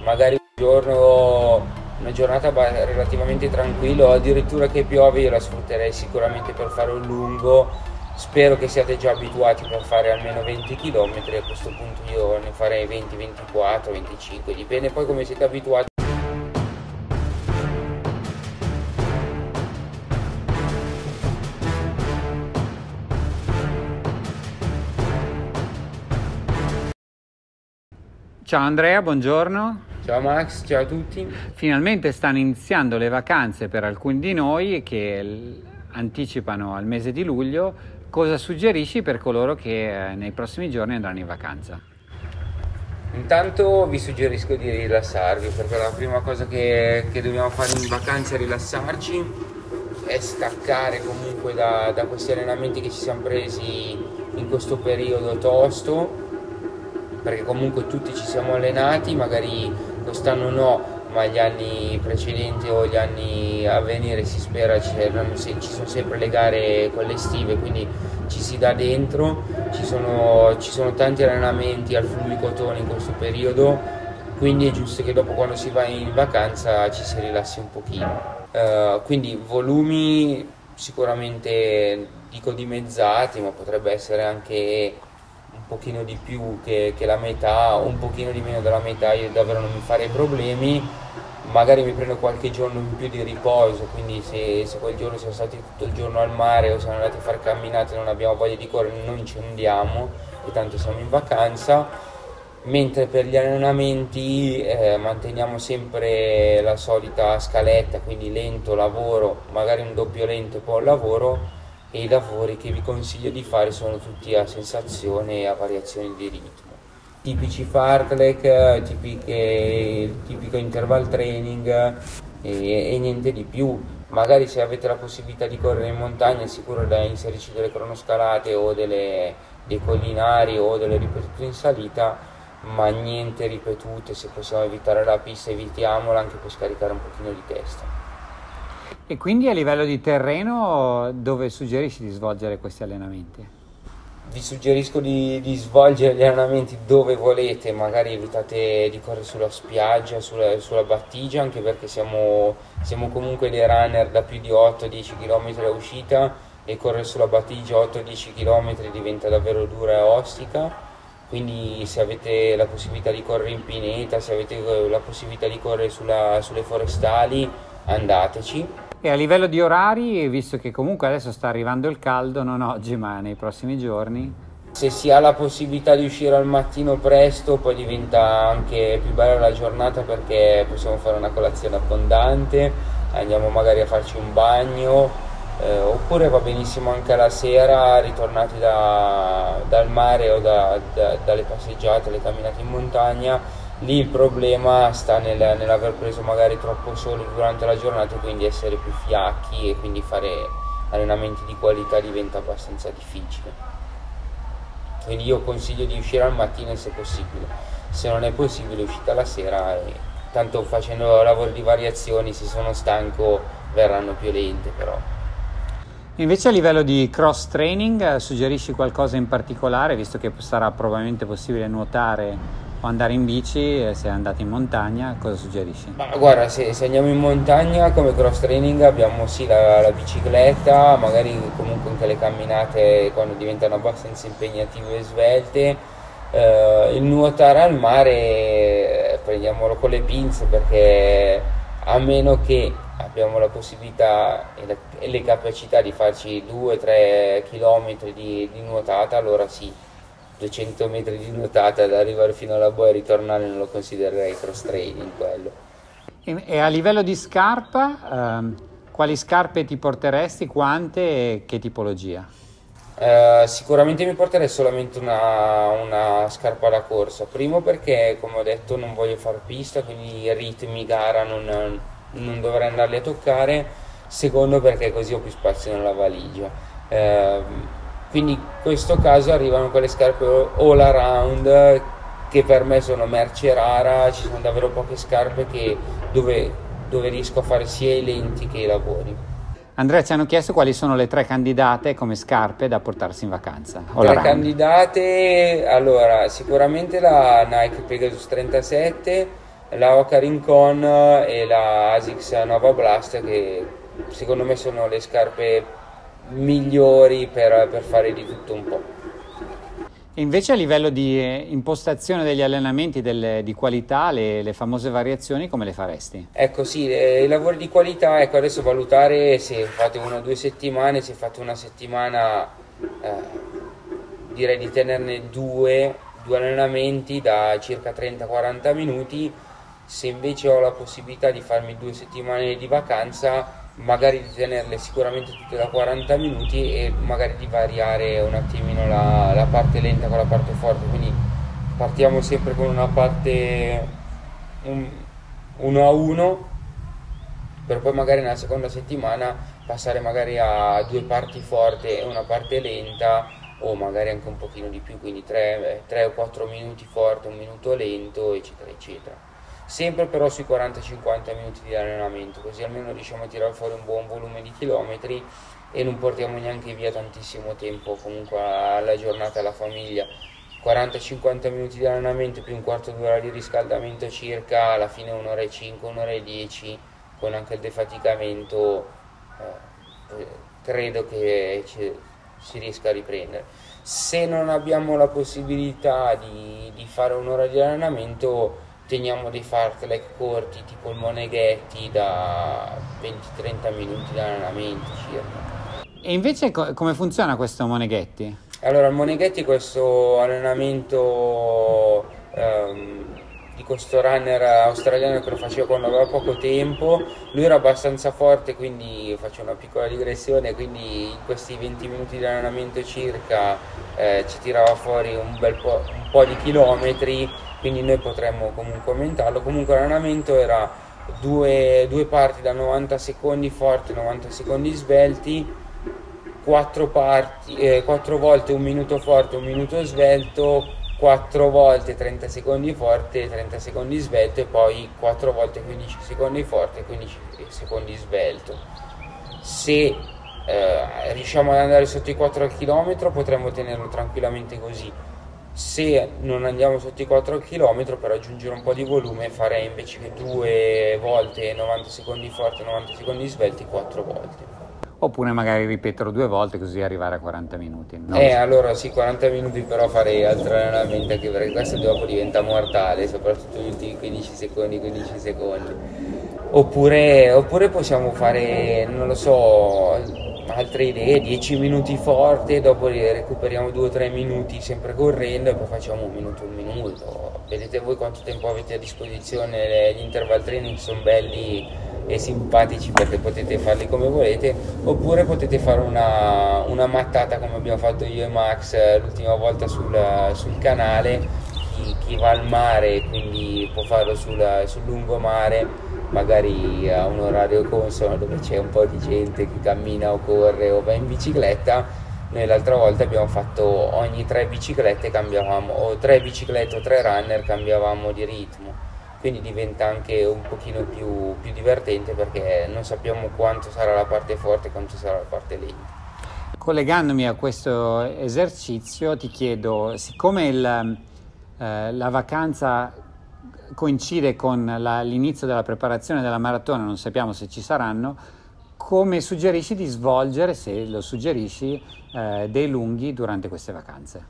magari una giornata relativamente tranquilla o addirittura che piove, io la sfrutterei sicuramente per fare un lungo. Spero che siate già abituati per fare almeno 20 km, a questo punto io ne farei 20, 24, 25, dipende poi come siete abituati. Ciao Andrea, buongiorno. Ciao Max, ciao a tutti. Finalmente stanno iniziando le vacanze per alcuni di noi che anticipano al mese di luglio. Cosa suggerisci per coloro che nei prossimi giorni andranno in vacanza? Intanto vi suggerisco di rilassarvi, perché la prima cosa che dobbiamo fare in vacanza è rilassarci, è staccare comunque da questi allenamenti che ci siamo presi in questo periodo tosto, perché comunque tutti ci siamo allenati, magari quest'anno no, ma gli anni precedenti o gli anni a venire si spera ci sono sempre le gare quelle estive, quindi ci si dà dentro, ci sono tanti allenamenti al fluicotone in questo periodo, quindi è giusto che dopo, quando si va in vacanza, ci si rilassi un pochino. Quindi volumi sicuramente dico dimezzati, ma potrebbe essere anche un pochino di più che la metà o un pochino di meno della metà. Io davvero non mi farei problemi, magari mi prendo qualche giorno in più di riposo, quindi se quel giorno siamo stati tutto il giorno al mare o siamo andati a fare camminate e non abbiamo voglia di correre, non ci andiamo e tanto siamo in vacanza. Mentre per gli allenamenti manteniamo sempre la solita scaletta, quindi lento, lavoro, magari un doppio lento e poi un lavoro, e i lavori che vi consiglio di fare sono tutti a sensazione e a variazioni di ritmo. Tipici fartlek, tipico interval training e niente di più. Magari se avete la possibilità di correre in montagna è sicuro da inserirci delle cronoscalate o dei collinari o delle ripetute in salita, ma niente ripetute. Se possiamo evitare la pista evitiamola, anche per scaricare un pochino di testa. E quindi a livello di terreno dove suggerisci di svolgere questi allenamenti? Vi suggerisco di svolgere gli allenamenti dove volete, magari evitate di correre sulla spiaggia, sulla battigia, anche perché siamo comunque dei runner da più di 8-10 km a uscita, e correre sulla battigia 8-10 km diventa davvero dura e ostica. Quindi se avete la possibilità di correre in pineta, se avete la possibilità di correre sulle forestali, andateci. E a livello di orari, visto che comunque adesso sta arrivando il caldo, non oggi ma nei prossimi giorni, se si ha la possibilità di uscire al mattino presto, poi diventa anche più bella la giornata, perché possiamo fare una colazione abbondante, andiamo magari a farci un bagno, oppure va benissimo anche alla sera, ritornati dal mare o dalle passeggiate, le camminate in montagna. Lì il problema sta nell'aver preso magari troppo sole durante la giornata, e quindi essere più fiacchi, e quindi fare allenamenti di qualità diventa abbastanza difficile. Quindi io consiglio di uscire al mattino se possibile, se non è possibile uscite alla sera, e tanto facendo lavori di variazioni, se sono stanco verranno più lente però. invece a livello di cross training suggerisci qualcosa in particolare, visto che sarà probabilmente possibile nuotare o andare in bici? Se andate in montagna, cosa suggerisci? Ma guarda, se andiamo in montagna come cross training abbiamo sì la bicicletta, magari comunque anche le camminate quando diventano abbastanza impegnative e svelte. Il nuotare al mare prendiamolo con le pinze, perché a meno che abbiamo la possibilità e le capacità di farci 2-3 km di nuotata, allora sì, 200 metri di nuotata ad arrivare fino alla boia e ritornare non lo considererei cross training quello. E a livello di scarpa, quali scarpe ti porteresti, quante e che tipologia? Sicuramente mi porterei solamente una scarpa da corsa, primo perché come ho detto non voglio far pista, quindi i ritmi gara non dovrei andarli a toccare, secondo perché così ho più spazio nella valigia. Quindi in questo caso arrivano quelle scarpe all around, che per me sono merce rara. Ci sono davvero poche scarpe dove riesco a fare sia i lenti che i lavori. Andrea, ci hanno chiesto quali sono le 3 candidate come scarpe da portarsi in vacanza. Tre candidate, allora sicuramente la Nike Pegasus 37, la Oca Rincon e la Asics Nova Blast, che secondo me sono le scarpe migliori per fare di tutto un po'. E invece a livello di impostazione degli allenamenti di qualità, le famose variazioni, come le faresti? Ecco sì, i lavori di qualità, ecco adesso valutare se fate 1 o 2 settimane, se fate una settimana direi di tenerne due allenamenti da circa 30-40 minuti, se invece ho la possibilità di farmi 2 settimane di vacanza, magari di tenerle sicuramente tutte da 40 minuti e magari di variare un attimino la parte lenta con la parte forte, quindi partiamo sempre con una parte 1 a 1 per poi magari nella seconda settimana passare magari a 2 parti forti e una parte lenta, o magari anche un pochino di più, quindi 3 o 4 minuti forte, 1 minuto lento, eccetera eccetera. Sempre però sui 40-50 minuti di allenamento, così almeno riusciamo a tirare fuori un buon volume di chilometri e non portiamo neanche via tantissimo tempo comunque alla giornata, alla famiglia. 40-50 minuti di allenamento più un quarto d'ora di riscaldamento circa, alla fine 1 ora e 5, 1 ora e 10, con anche il defaticamento, credo che si riesca a riprendere. Se non abbiamo la possibilità di fare un'ora di allenamento, teniamo dei fartlek corti tipo il Moneghetti da 20-30 minuti di allenamento circa. E invece come funziona questo Moneghetti? Allora, il Moneghetti è questo allenamento di questo runner australiano che lo faceva quando aveva poco tempo. Lui era abbastanza forte, quindi faccio una piccola digressione, quindi in questi 20 minuti di allenamento circa ci tirava fuori un po' di chilometri, quindi noi potremmo comunque aumentarlo. Comunque l'allenamento era due parti da 90 secondi forti, 90 secondi svelti, 4 volte 1 minuto forte, 1 minuto svelto, 4 volte 30 secondi forte, 30 secondi svelto e poi 4 volte 15 secondi forte e 15 secondi svelto. Se riusciamo ad andare sotto i 4 km potremmo tenerlo tranquillamente così. Se non andiamo sotto i 4 km, per aggiungere un po' di volume farei invece che 2 volte 90 secondi forte, 90 secondi svelti, 4 volte. Oppure magari ripeterlo 2 volte così arrivare a 40 minuti. No? Allora sì, 40 minuti però farei altro allenamento, anche perché questo dopo diventa mortale, soprattutto gli ultimi 15 secondi. Oppure possiamo fare, non lo so, altre idee, 10 minuti forte, dopo recuperiamo 2 o 3 minuti sempre correndo e poi facciamo un minuto. Vedete voi quanto tempo avete a disposizione, gli interval training sono belli e simpatici perché potete farli come volete, oppure potete fare una mattata come abbiamo fatto io e Max l'ultima volta sul canale. Chi va al mare quindi può farlo sul lungomare, magari a un orario consono dove c'è un po' di gente che cammina o corre o va in bicicletta. Noi l'altra volta abbiamo fatto ogni 3 biciclette cambiavamo, o 3 biciclette o 3 runner cambiavamo di ritmo, quindi diventa anche un pochino più divertente perché non sappiamo quanto sarà la parte forte e quanto sarà la parte lenta. Collegandomi a questo esercizio ti chiedo, siccome la vacanza coincide con l'inizio della preparazione della maratona, non sappiamo se ci saranno, come suggerisci di svolgere, se lo suggerisci, dei lunghi durante queste vacanze?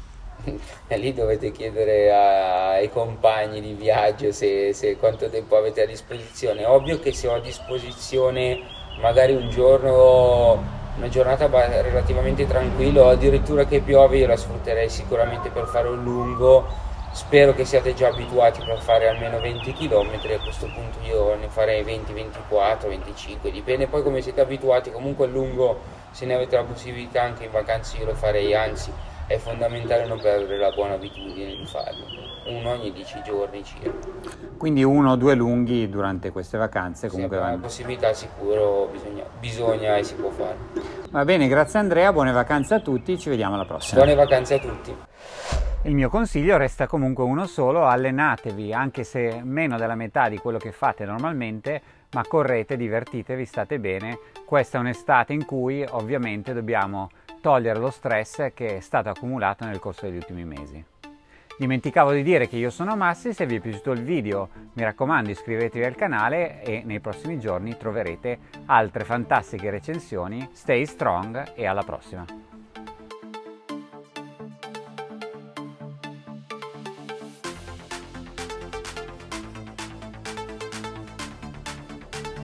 E lì dovete chiedere ai compagni di viaggio se quanto tempo avete a disposizione. Ovvio che se ho a disposizione magari un giorno, una giornata relativamente tranquilla o addirittura che piove, io la sfrutterei sicuramente per fare un lungo. Spero che siate già abituati per fare almeno 20 km, a questo punto io ne farei 20, 24, 25, dipende poi come siete abituati. Comunque il lungo, se ne avete la possibilità anche in vacanza, io lo farei, anzi è fondamentale non perdere la buona abitudine di farlo, uno ogni 10 giorni circa. Quindi 1 o 2 lunghi durante queste vacanze comunque la possibilità sicuro bisogna e si può fare. Va bene, grazie Andrea, buone vacanze a tutti, ci vediamo alla prossima. Buone vacanze a tutti. Il mio consiglio resta comunque uno solo: allenatevi, anche se meno della metà di quello che fate normalmente, ma correte, divertitevi, state bene. Questa è un'estate in cui ovviamente dobbiamo togliere lo stress che è stato accumulato nel corso degli ultimi mesi. Dimenticavo di dire che io sono Massi. Se vi è piaciuto il video, mi raccomando, iscrivetevi al canale e nei prossimi giorni troverete altre fantastiche recensioni. Stay strong e alla prossima!